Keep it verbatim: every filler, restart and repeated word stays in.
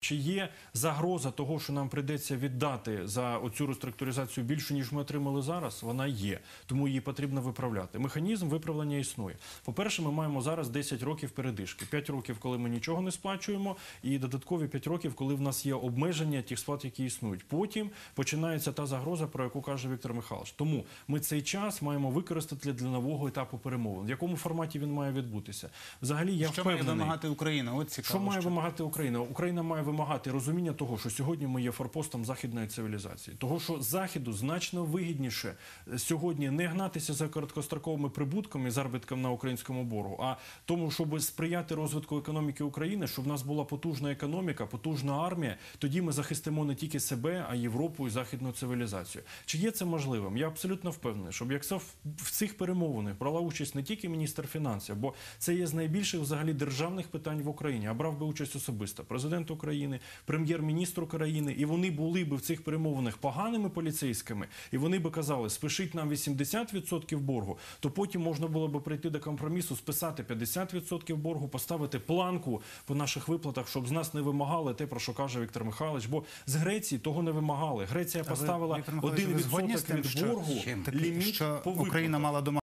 Чи є загроза того, що нам прийдеться віддати за оцю реструктуризацію більше, ніж ми отримали зараз? Вона є. Тому її потрібно виправляти. Механізм виправлення існує. По-перше, ми маємо зараз десять років передишки. п'ять років, коли ми нічого не сплачуємо, і додаткові п'ять років, коли в нас є обмеження тих сплат, які існують. Потім починається та загроза, про яку каже Віктор Михайлович. Тому ми цей час маємо використати для нового етапу перемовин. В якому форматі він має відбутися? Взагалі, я що впевнений. має вимагати Україна? От цікаво. Що має вимагати Україна? Україна має вимагати розуміння того, що сьогодні ми є форпостом західної цивілізації. Того, що Заходу значно вигідніше сьогодні не гнатися за короткостроковими прибутками, заробітком на українському боргу, а тому, щоб сприяти розвитку економіки України, щоб в нас була потужна економіка, потужна армія, тоді ми захистимо не тільки себе, а й Європу і західну цивілізацію. Чи є це можливим? Я абсолютно впевнений, щоб якщо в цих перемовинах брала участь не тільки міністр фінансів, бо це є з найбільших взагалі державних питань в Україні, а брав би участь особисто президент України, прем'єр-міністр України, і вони були б в цих перемовинах поганими поліцейськими, і вони б казали, спишіть нам вісімдесят відсотків боргу, то потім можна було б прийти до компромісу, списати п'ятдесят відсотків боргу, поставити планку по наших виплатах, щоб з нас не вимагали те, про що каже Віктор Михайлович, бо з Греції того не вимагали. Греція поставила один відсоток від боргу, ліміт по виплатах. Україна мала дома